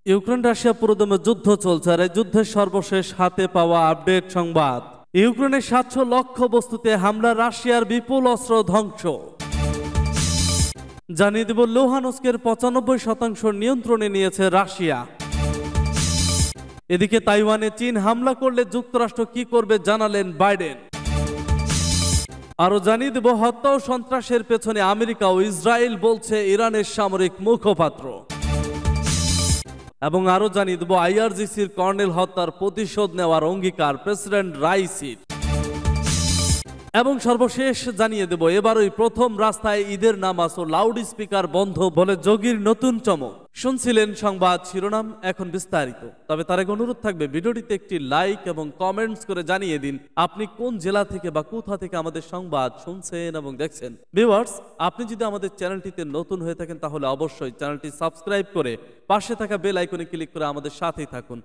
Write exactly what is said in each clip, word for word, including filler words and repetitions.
Ukraine Russia পুরোদমে যুদ্ধ চলছে, আর এই যুদ্ধের সর্বশেষ হাতে পাওয়া আপডেট সংবাদ। ইউক্রেনের সাতশো লক্ষ্য বস্তুতে হামলা, রাশিয়ার বিপুল অস্ত্র ধ্বংস। জানিয়ে দেব লুহানস্কের পঁচানব্বই শতাংশ নিয়ন্ত্রণে নিয়েছে রাশিয়া। এদিকে তাইওয়ানে চীন হামলা করলে যুক্তরাষ্ট্র কি করবে জানালেন বাইডেন। আরো জানিয়ে দেব হত্যা ও সন্ত্রাসের পেছনে আমেরিকা ও ইসরায়েল বলছে ইরানের সামরিক মুখপাত্র। এবং আরো জানিয়ে দেব আইআরজিসির কর্নেল হত্যার প্রতিশোধ নেওয়ার অঙ্গীকার প্রেসিডেন্ট রাইসির। এবং সর্বশেষ জানিয়ে দেব এবারই প্রথম রাস্তায় ঈদের নামাজ ও লাউড স্পিকার বন্ধ বলে যোগীর নতুন চমক। শুনছিলেন সংবাদ শিরোনাম, এখন বিস্তারিত। তবে তার আগে অনুরোধ থাকবে ভিডিওটিতে একটি লাইক এবং কমেন্টস করে জানিয়ে দিন আপনি কোন জেলা থেকে বা কোথা থেকে আমাদের সংবাদ শুনছেন এবং দেখছেন। ভিউয়ার্স, আপনি যদি আমাদের চ্যানেলটিতে নতুন হয়ে থাকেন তাহলে অবশ্যই চ্যানেলটি সাবস্ক্রাইব করে পাশে থাকা বেল আইকনে ক্লিক করে আমাদের সাথেই থাকুন।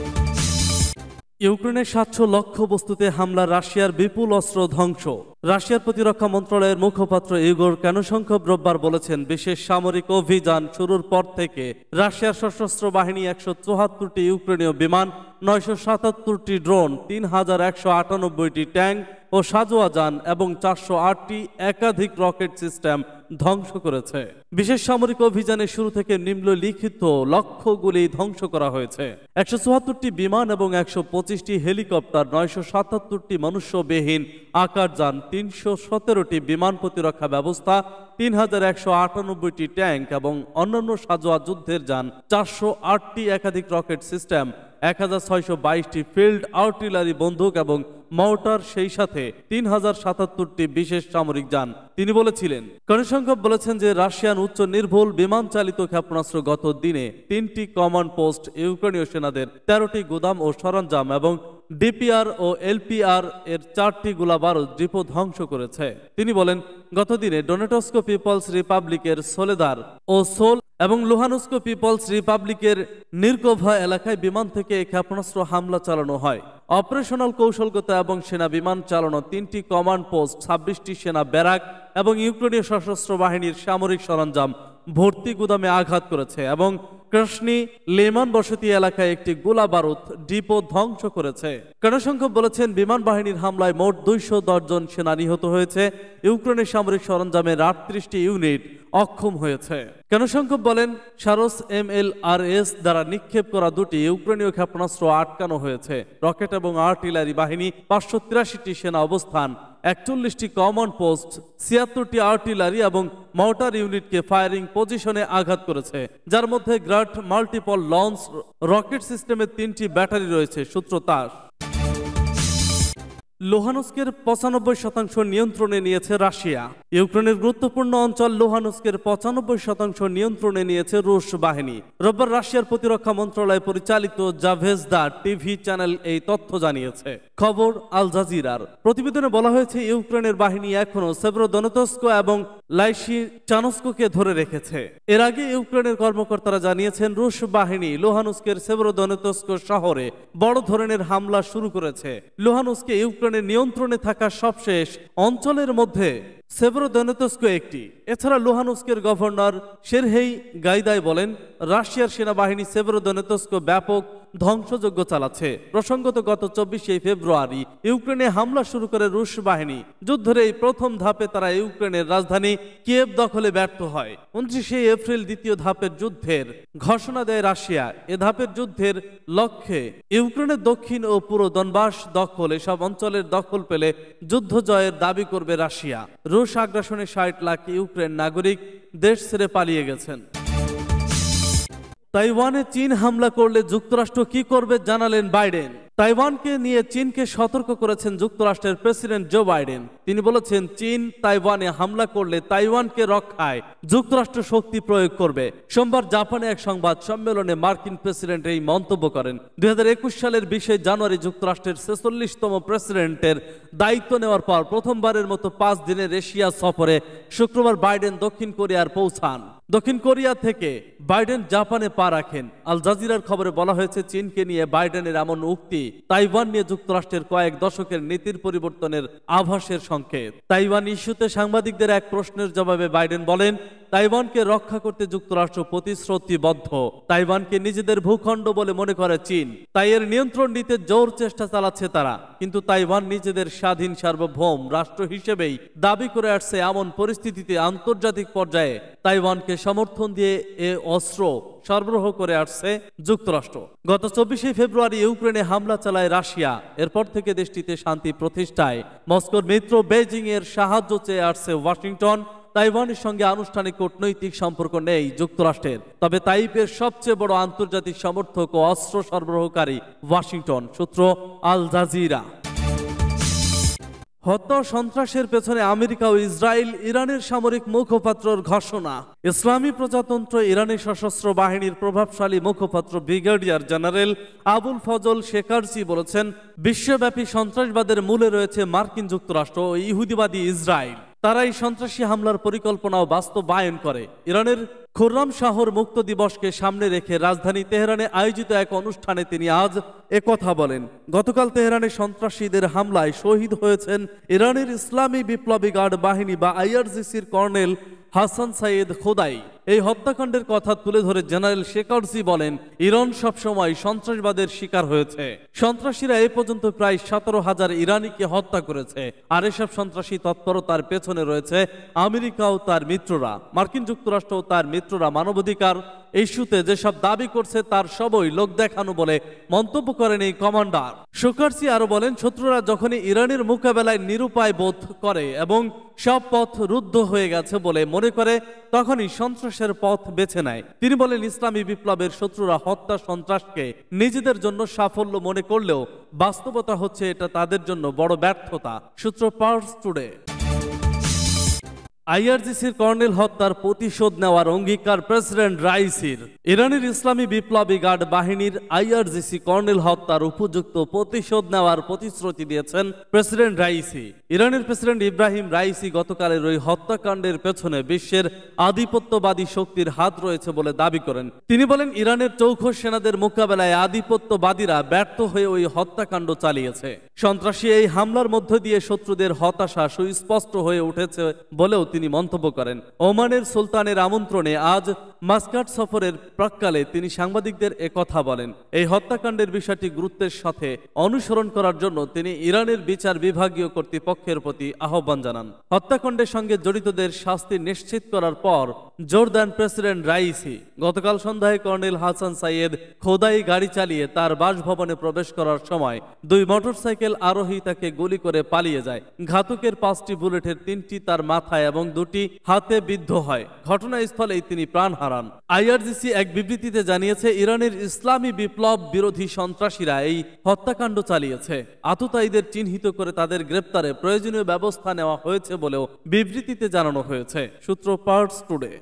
ইউক্রেনের সাতশো লক্ষ্য বস্তুতে হামলা, রাশিয়ার বিপুল অস্ত্র ধ্বংস। রাশিয়ার প্রতিরক্ষা মন্ত্রণালয়ের মুখপাত্র ইগোর কানুশঙ্কভ রোববার বলেছেন, বিশেষ সামরিক অভিযান শুরুর পর থেকে রাশিয়ার সশস্ত্র বাহিনী একশো চুয়াত্তরটি ইউক্রেনীয় বিমান, নয়শো সাতাত্তরটি ড্রোন, তিন হাজার একশো আটানব্বইটি ট্যাঙ্ক ও সাজোয়া যান এবং চারশো আটটি একাধিক রকেট সিস্টেম ধ্বংস করেছে। বিশেষ সামরিক অভিযানের শুরু থেকে নিম্নলিখিত লক্ষ্যগুলি ধ্বংস করা হয়েছে: একশো চুয়াত্তরটি বিমান এবং একশো পঁচিশটি হেলিকপ্টার, নয়শো সাতাত্তরটি মনুষ্যবিহীন আকারযান, তিনশো সতেরোটি বিমান প্রতিরক্ষা ব্যবস্থা, তিন হাজার একশো আটানব্বইটি ট্যাঙ্ক এবং অন্যান্য সাজোয়া যুদ্ধের যান, চারশো আটটি একাধিক রকেট সিস্টেম, এক হাজার ছয়শো বাইশটি ফিল্ড আর্টিলারি বন্দুক এবং মর্টার, সেই সাথে তিন হাজার সাতাত্তরটি বিশেষ সামরিক যান। তিনি বলেছিলেন, কানুশঙ্কভ বলেছেন যে রাশিয়ান উচ্চ নির্ভুল বিমান চালিত ক্ষেপণাস্ত্র গত দিনে তিনটি কমান্ড পোস্ট, ইউক্রেনীয় সেনাদের তেরোটি গুদাম ও সরঞ্জাম এবং ডিপিআর ও এলপিআর এর চারটি গোলাবারুদ ডিপো ধ্বংস করেছে। তিনি বলেন, গতদিনে ডোনেটস্ক পিপলস রিপাবলিকের সোলেদার ও সোল এবং লুহানস্ক পিপলস রিপাবলিকের নির্কোভা এলাকায় বিমান থেকে ক্ষেপণাস্ত্র হামলা চালানো হয়। অপারেশনাল কৌশলগত এবং সেনা বিমান চালানো তিনটি কমান্ড পোস্ট, ছাব্বিশটি সেনা ব্যারাক এবং ইউক্রেনীয় সশস্ত্র বাহিনীর সামরিক সরঞ্জাম ভর্তি গুদামে আঘাত করেছে এবং ক্রাসনি লেমান বসতি এলাকায় একটি গোলা বারুদ ডিপো ধ্বংস করেছে। কানুশঙ্কভ বলেছেন, বিমান বাহিনীর হামলায় মোট দুইশো দশ জন সেনা নিহত হয়েছে। ইউক্রেনের সামরিক সরঞ্জামের আটত্রিশটি ইউনিট অক্ষম হয়েছে। কানুশঙ্কভ বলেন, সারস এম এল আর এস দ্বারা নিক্ষেপ করা দুটি ইউক্রেনীয় ক্ষেপণাস্ত্র আটকানো হয়েছে। রকেট এবং আর্টিলারি বাহিনী, পাঁচশো তিরাশিটি সেনা অবস্থান, একচল্লিশটি কমান্ড পোস্ট, ছিয়াত্তরটি আর্টিলারি এবং মর্টার ইউনিটকে ফায়ারিং পজিশনে আঘাত করেছে, যার মধ্যে গ্রাড মাল্টিপল লঞ্চ রকেট সিস্টেমের তিনটি ব্যাটারি রয়েছে। সূত্র তাস। লুহানস্কের পঁচানব্বই শতাংশ নিয়ন্ত্রণে নিয়েছে রাশিয়া। ইউক্রেনের গুরুত্বপূর্ণ অঞ্চল লুহানস্কের পঁচানব্বই শতাংশ নিয়ন্ত্রণে নিয়েছে রুশ বাহিনী। রোববার রাশিয়ার প্রতিরক্ষা মন্ত্রণালয় পরিচালিত জাভেজদা টিভি চ্যানেল এই তথ্য জানিয়েছে। খবর আল জাজিরার। প্রতিবেদনে বলা হয়েছে, ইউক্রেনের বাহিনী এখনও সেভরোদনেতস্ক এবং লাইসিচানস্ককে ধরে রেখেছে। এর আগে ইউক্রেনের কর্মকর্তারা জানিয়েছেন, রুশ বাহিনী লুহানস্কের সেভরোদনেতস্ক শহরে বড় ধরনের হামলা শুরু করেছে। লুহানস্কে ইউক্রেনের নিয়ন্ত্রণে থাকা সবশেষ অঞ্চলের মধ্যে সেভরোদনেতস্ক একটি। এছাড়া লুহানস্কের গভর্নর সেরহেই গাইদাই বলেন, রাশিয়ার সেনাবাহিনী সেভরোদনেতস্ক ব্যাপক ধ্বংসযজ্ঞ চালাচ্ছে। প্রসঙ্গত, গত চব্বিশে ফেব্রুয়ারি ইউক্রেনে হামলা শুরু করে রুশ বাহিনী। যুদ্ধের এই প্রথম ধাপে তারা ইউক্রেনের রাজধানী কিয়েভ দখলে ব্যর্থ হয়। উনত্রিশে এপ্রিল দ্বিতীয় ধাপের যুদ্ধের ঘোষণা দেয় রাশিয়া। এ ধাপের যুদ্ধের লক্ষ্যে ইউক্রেনের দক্ষিণ ও পুরো দনবাস দখল, এসব অঞ্চলের দখল পেলে যুদ্ধ জয়ের দাবি করবে রাশিয়া। রুশ আগ্রাসনে ষাট লাখ ইউক্রেন নাগরিক দেশ ছেড়ে পালিয়ে গেছেন। তাইওয়ানে চীন হামলা করলে যুক্তরাষ্ট্র কি করবে জানালেন বাইডেন। তাইওয়ানকে নিয়ে চীনকে সতর্ক করেছেন যুক্তরাষ্ট্রের প্রেসিডেন্ট জো বাইডেন। তিনি বলেছেন, চীন তাইওয়ানে হামলা করলে তাইওয়ানকে রক্ষায় যুক্তরাষ্ট্র শক্তি প্রয়োগ করবে। সোমবার জাপানে এক সংবাদ সম্মেলনে মার্কিন প্রেসিডেন্ট এই মন্তব্য করেন। দুই হাজার একুশ সালের বিশে জানুয়ারি যুক্তরাষ্ট্রের ছেচল্লিশতম প্রেসিডেন্টের দায়িত্ব নেওয়ার পর প্রথমবারের মতো পাঁচ দিনের এশিয়া সফরে শুক্রবার বাইডেন দক্ষিণ কোরিয়ার পৌঁছান। দক্ষিণ কোরিয়া থেকে বাইডেন জাপানে পা রাখেন। আল জাজিরার খবরে বলা হয়েছে, চীনকে নিয়ে বাইডেনের এমন উক্তি তাইওয়ান নিয়ে যুক্তরাষ্ট্রের কয়েক দশকের নীতির পরিবর্তনের আভাসের সংকেত। তাইওয়ান ইস্যুতে সাংবাদিকদের এক প্রশ্নের জবাবে বাইডেন বলেন, তাইওয়ানকে রক্ষা করতে যুক্তরাষ্ট্র প্রতিশ্রুতিবদ্ধ। তাইওয়ানকে নিজেদের ভূখণ্ড বলে মনে করে চীন, তাই এর নিয়ন্ত্রণ নিতে জোর চেষ্টা চালাচ্ছে তারা। কিন্তু তাইওয়ান নিজেদের স্বাধীন সার্বভৌম রাষ্ট্র হিসেবেই দাবি করে আসছে। এমন পরিস্থিতিতে আন্তর্জাতিক পর্যায়ে তাইওয়ানকে সমর্থন দিয়ে এ অস্ত্র সরবরাহ করে আসছে যুক্তরাষ্ট্র। গত চব্বিশে ফেব্রুয়ারি ইউক্রেনে হামলা চালায় রাশিয়া। এরপর থেকে দেশটিতে শান্তি প্রতিষ্ঠায় মস্কোর মিত্র বেজিং এর সাহায্য চেয়ে আসছে ওয়াশিংটন। তাইওয়ানের সঙ্গে আনুষ্ঠানিক কূটনৈতিক সম্পর্ক নেই যুক্তরাষ্ট্রের, তবে তাইপের সবচেয়ে বড় আন্তর্জাতিক সমর্থক ও অস্ত্র সরবরাহকারী ওয়াশিংটন। সূত্র আল জাজিরা। হত্যা সন্ত্রাসের পেছনে আমেরিকা ও ইসরায়েল, ইরানের সামরিক মুখপাত্রর ঘোষণা। ইসলামী প্রজাতন্ত্র ইরানের সশস্ত্র বাহিনীর প্রভাবশালী মুখপাত্র brigadier general Abolfazl Shekarchi বলেছেন, বিশ্বব্যাপী সন্ত্রাসবাদের মূলে রয়েছে মার্কিন যুক্তরাষ্ট্র ও ইহুদিবাদী ইসরায়েল। তারা এই সন্ত্রাসী হামলার পরিকল্পনাও বাস্তবায়ন করে। ইরানের খুররাম শাহর মুক্ত দিবসকে সামনে রেখে রাজধানী তেহরানে আয়োজিত এক অনুষ্ঠানে তিনি আজ একথা বলেন। গতকাল তেহরানে সন্ত্রাসীদের হামলায় শহীদ হয়েছেন ইরানের ইসলামী বিপ্লবী গার্ড বাহিনী বা আইআরজিসির কর্নেল হাসান সাইয়েদ খোদাই। এই হত্যাকাণ্ডের কথা তুলে ধরে জেনারেল শেকারচি বলেন, ইরান সবসময় সন্ত্রাসবাদের শিকার হয়েছে। সন্ত্রাসীরা এ পর্যন্ত প্রায় সতেরো হাজার ইরানিকে হত্যা করেছে। আর এসব সন্ত্রাসী তৎপরতার পেছনে রয়েছে আমেরিকা ও তার মিত্ররা। মার্কিন যুক্তরাষ্ট্র ও তার মিত্ররা মানবাধিকার ইস্যুতে যেসব দাবি করছে তার সবই লোক দেখানো বলে মন্তব্য করেন এই কমান্ডার। শেকারচি আরো বলেন, শত্রুরা যখনই ইরানের মোকাবেলায় নিরুপায় বোধ করে এবং সব পথ রুদ্ধ হয়ে গেছে বলে মনে করে, তখনই সন্ত্রাসের পথ বেছে নেয়। তিনি বলেন, ইসলামী বিপ্লবের শত্রুরা হত্যা সন্ত্রাসকে নিজেদের জন্য সাফল্য মনে করলেও বাস্তবতা হচ্ছে এটা তাদের জন্য বড় ব্যর্থতা। সূত্র পার্স টুডে। আইআরজিসির কর্নেল হত্যার প্রতিশোধ নেওয়ার অঙ্গীকার প্রেসিডেন্ট রাইসির। ইরানের ইসলামী বিপ্লবী গার্ড বাহিনীর আইআরজিসি কর্নেল হত্যার উপযুক্ত প্রতিশোধ নেওয়ার প্রতিশ্রুতি দিয়েছেন প্রেসিডেন্ট রাইসি। ইরানের প্রেসিডেন্ট ইব্রাহিম রাইসি গতকালের ওই হত্যাকাণ্ডের পেছনে বিশ্বের আধিপত্যবাদী শক্তির হাত রয়েছে বলে দাবি করেন। তিনি বলেন, ইরানের চৌখ সেনাদের মোকাবেলায় আধিপত্যবাদীরা ব্যর্থ হয়ে ওই হত্যাকাণ্ড চালিয়েছে। সন্ত্রাসী এই হামলার মধ্য দিয়ে শত্রুদের হতাশা সুস্পষ্ট হয়ে উঠেছে বলেও তিনি মন্তব্য করেন। ওমানের সুলতানের আমন্ত্রণে আজ মাস্কাট সফরের প্রাক্কালে তিনি সাংবাদিকদের একথা বলেন। এই হত্যাকাণ্ডের বিষয়টি গুরুত্বের সাথে অনুসরণ করার জন্য তিনি ইরানের বিচার বিভাগীয় কর্তৃপক্ষের প্রতি আহ্বান জানান। হত্যাকাণ্ডের সঙ্গে জড়িতদের শাস্তি নিশ্চিত করার পর জোর দেন প্রেসিডেন্ট রাইসি। গতকাল সন্ধ্যায় কর্নেল হাসান সাইয়েদ খোদাই গাড়ি চালিয়ে তার বাসভবনে প্রবেশ করার সময় দুই মোটরসাইকেল আরোহী তাকে গুলি করে পালিয়ে যায়। ঘাতকের পাঁচটি বুলেটের তিনটি তার মাথায় এবং দুটি হাতে বিদ্ধ হয়। ঘটনাস্থলেই তিনি প্রাণ হারান। আইআরজিসি এক বিবৃতিতে জানিয়েছে, ইরানের ইসলামী বিপ্লব বিরোধী সন্ত্রাসীরা এই হত্যাকাণ্ড চালিয়েছে। আততায়ীদের চিহ্নিত করে তাদের গ্রেপ্তারে প্রয়োজনীয় ব্যবস্থা নেওয়া হয়েছে বলেও বিবৃতিতে জানানো হয়েছে। সূত্র পার্স টুডে।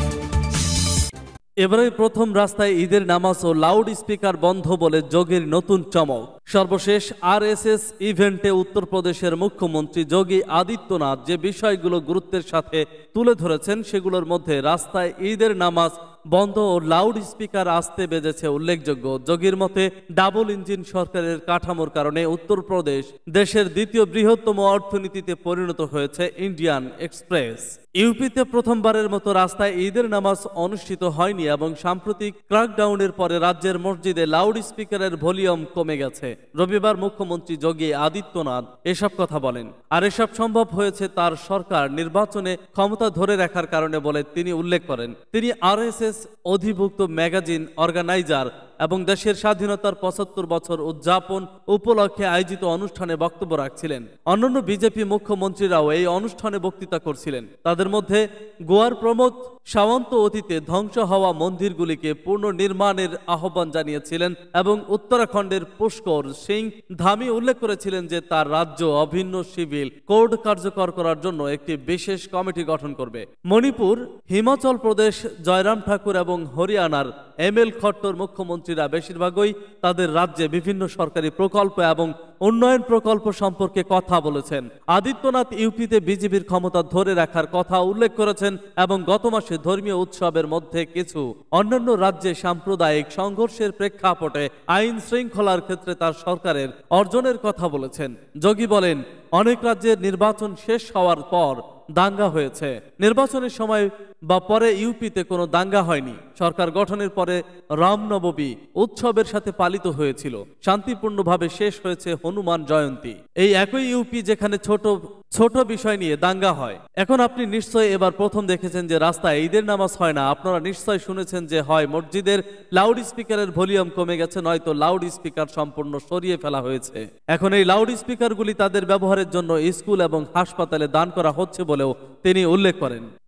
এবারে প্রথম রাস্তায় ঈদের নামাজ ও লাউড স্পিকার বন্ধ বলে যোগীর নতুন চমক। সর্বশেষ আরএসএস ইভেন্টে উত্তরপ্রদেশের মুখ্যমন্ত্রী যোগী আদিত্যনাথ যে বিষয়গুলো গুরুত্বের সাথে তুলে ধরেছেন সেগুলোর মধ্যে রাস্তায় ঈদের নামাজ বন্ধ ও লাউড স্পিকার আসতে বেজেছে উল্লেখযোগ্য। যোগীর মতে, ডাবল ইঞ্জিন সরকারের কাঠামোর কারণে উত্তরপ্রদেশ দেশের দ্বিতীয় বৃহত্তম অর্থনীতিতে পরিণত হয়েছে ইন্ডিয়ান এক্সপ্রেস। ইউপিতে প্রথমবারের মতো রাস্তায় ঈদের নামাজ অনুষ্ঠিত হয়নি এবং সাম্প্রতিক ক্র্যাকডাউনের পরে রাজ্যের মসজিদে লাউড স্পিকারের ভলিউম কমে গেছে। রবিবার মুখ্যমন্ত্রী যোগী আদিত্যনাথ এসব কথা বলেন। আর এসব সম্ভব হয়েছে তার সরকার নির্বাচনে ক্ষমতা ধরে রাখার কারণে বলে তিনি উল্লেখ করেন। তিনি আরএসএস অধিভুক্ত ম্যাগাজিন অর্গানাইজার এবং দেশের স্বাধীনতার পঁচাত্তর বছর উদযাপন উপলক্ষে আয়োজিত অনুষ্ঠানে বক্তব্য রাখছিলেন। অন্যান্য বিজেপি মুখ্যমন্ত্রীরাও এই অনুষ্ঠানে বক্তৃতা করছিলেন। তাদের মধ্যে গোয়ার প্রমোদ সাওয়ন্ত অতীতে ধ্বংস হওয়া মন্দিরগুলিকে পুনর্নির্মাণের আহ্বান জানিয়েছিলেন এবং উত্তরাখণ্ডের পুষ্কর সিং ধামি উল্লেখ করেছিলেন যে তার রাজ্য অভিন্ন সিভিল কোড কার্যকর করার জন্য একটি বিশেষ কমিটি গঠন করবে। মণিপুর, হিমাচল প্রদেশ, জয়রাম ঠাকুর এবং হরিয়ানার এম এল খট্টর মুখ্যমন্ত্রীরা বেশিরভাগই তাদের রাজ্যে বিভিন্ন সরকারি প্রকল্প এবং উন্নয়ন প্রকল্প সম্পর্কে কথা বলেছেন। আদিত্যনাথ ইউপিতে বিজেপির ক্ষমতা ধরে রাখার কথা উল্লেখ করেছেন এবং গত মাসে ধর্মীয় উৎসবের মধ্যে কিছু অন্যান্য রাজ্যে সাম্প্রদায়িক সংঘর্ষের প্রেক্ষাপটে আইন শৃঙ্খলার ক্ষেত্রে তার সরকারের অর্জনের কথা বলেছেন। যোগী বলেন, অনেক রাজ্যের নির্বাচন শেষ হওয়ার পর দাঙ্গা হয়েছে। নির্বাচনের সময় বা পরে ইউপিতে কোনো দাঙ্গা হয়নি। সরকার গঠনের পরে রামনবমী উৎসবের সাথে পালিত হয়েছিল। শান্তিপূর্ণভাবে শেষ হয়েছে হনুমান জয়ন্তী। এই একই ইউপি যেখানে ছোট ছোট বিষয় নিয়ে দাঙ্গা হয়। এখন আপনি নিশ্চয়ই এবার প্রথম দেখেছেন যে রাস্তায় ঈদের নামাজ হয় না। আপনারা নিশ্চয় শুনেছেন যে হয় মসজিদের লাউড স্পিকারের ভলিউম কমে গেছে, নয়তো লাউড স্পিকার সম্পূর্ণ সরিয়ে ফেলা হয়েছে। এখন এই লাউড স্পিকারগুলি তাদের ব্যবহারের জন্য স্কুল এবং হাসপাতালে দান করা হচ্ছে বলেও তিনি উল্লেখ করেন।